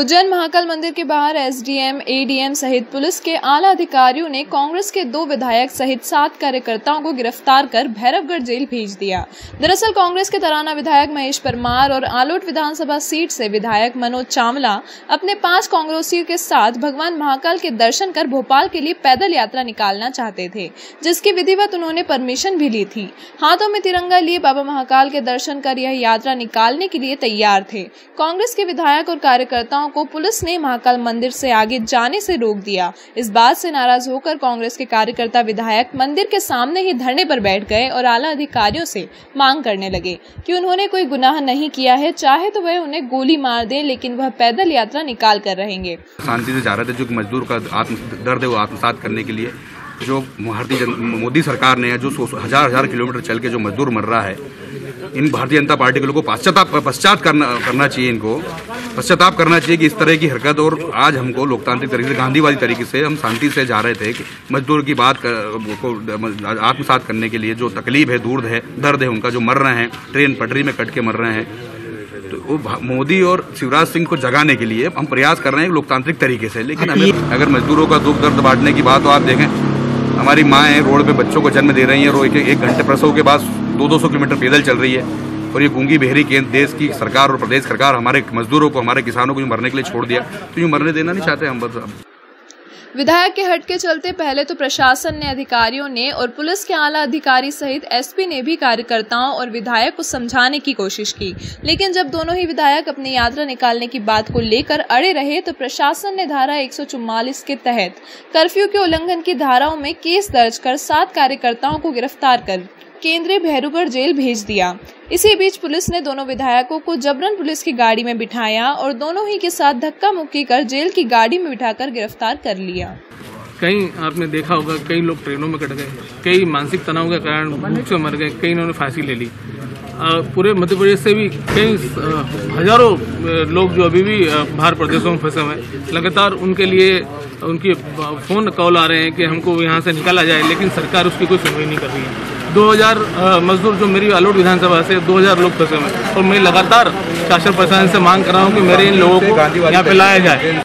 उज्जैन महाकाल मंदिर के बाहर एसडीएम, एडीएम सहित पुलिस के आला अधिकारियों ने कांग्रेस के 2 विधायक सहित 7 कार्यकर्ताओं को गिरफ्तार कर भैरवगढ़ जेल भेज दिया। दरअसल कांग्रेस के तराना विधायक महेश परमार और आलोट विधानसभा सीट से विधायक मनोज चावला अपने 5 कांग्रेसियों के साथ भगवान महाकाल के दर्शन कर भोपाल के लिए पैदल यात्रा निकालना चाहते थे, जिसकी विधिवत उन्होंने परमिशन भी ली थी। हाथों में तिरंगा लिए बाबा महाकाल के दर्शन कर यह यात्रा निकालने के लिए तैयार थे। कांग्रेस के विधायक और कार्यकर्ताओं को पुलिस ने महाकाल मंदिर से आगे जाने से रोक दिया। इस बात से नाराज होकर कांग्रेस के कार्यकर्ता विधायक मंदिर के सामने ही धरने पर बैठ गए और आला अधिकारियों से मांग करने लगे कि उन्होंने कोई गुनाह नहीं किया है, चाहे तो वह उन्हें गोली मार दें, लेकिन वह पैदल यात्रा निकाल कर रहेंगे। शांति से जा रहे थे, जो मजदूर का दर्द है वो आत्मसात करने के लिए जो भारतीय मोदी सरकार ने जो हजार किलोमीटर चल के जो मजदूर मर रहा है, इन भारतीय जनता पार्टी के लोगों को पश्चाताप करना चाहिए। इनको पश्चाताप करना चाहिए कि इस तरह की हरकत, और आज हमको लोकतांत्रिक तरीके से, गांधीवादी तरीके से हम शांति से जा रहे थे कि मजदूर की बात को आत्मसात करने के लिए जो तकलीफ है, दर्द है उनका, जो मर रहे हैं, ट्रेन पटरी में कट के मर रहे हैं, तो मोदी और शिवराज सिंह को जगाने के लिए हम प्रयास कर रहे हैं लोकतांत्रिक तरीके से। लेकिन अगर मजदूरों का दुख दर्द बांटने की बात हो, आप देखें हमारी माएँ रोड पे बच्चों को जन्म दे रही हैं और एक घंटे प्रसव के बाद 200 किलोमीटर पैदल चल रही है, और ये गूंगी बहरी केंद्र देश की सरकार और प्रदेश सरकार हमारे मजदूरों को, हमारे किसानों को मरने के लिए छोड़ दिया, तो यूँ मरने देना नहीं चाहते हम। बस विधायक के हट के चलते पहले तो प्रशासन ने, अधिकारियों ने और पुलिस के आला अधिकारी सहित एसपी ने भी कार्यकर्ताओं और विधायक को समझाने की कोशिश की, लेकिन जब दोनों ही विधायक अपनी यात्रा निकालने की बात को लेकर अड़े रहे तो प्रशासन ने धारा 144 के तहत कर्फ्यू के उल्लंघन की धाराओं में केस दर्ज कर 7 कार्यकर्ताओं को गिरफ्तार कर केंद्रीय भैरवगढ़ जेल भेज दिया। इसी बीच पुलिस ने दोनों विधायकों को जबरन पुलिस की गाड़ी में बिठाया और दोनों ही के साथ धक्का मुक्की कर जेल की गाड़ी में बिठाकर गिरफ्तार कर लिया। कई आपने देखा होगा, कई लोग ट्रेनों में कट गए, कई मानसिक तनाव के कारण भूख से मर गए, कई इन्होंने फांसी ले ली। पूरे मध्य प्रदेश से भी कई हजारों लोग जो अभी भी बाहर प्रदेशों में फंसे हुए हैं, लगातार उनके लिए उनके फोन कॉल आ रहे हैं कि हमको यहाँ से निकाला जाए, लेकिन सरकार उसकी कोई सुनवाई नहीं कर रही है। 2000 मजदूर जो मेरी आलोट विधानसभा से 2000 लोग फंसे हुए हैं, और मैं लगातार शासन प्रशासन से मांग कर रहा हूँ कि मेरे इन लोगों को यहाँ पे लाया जाए।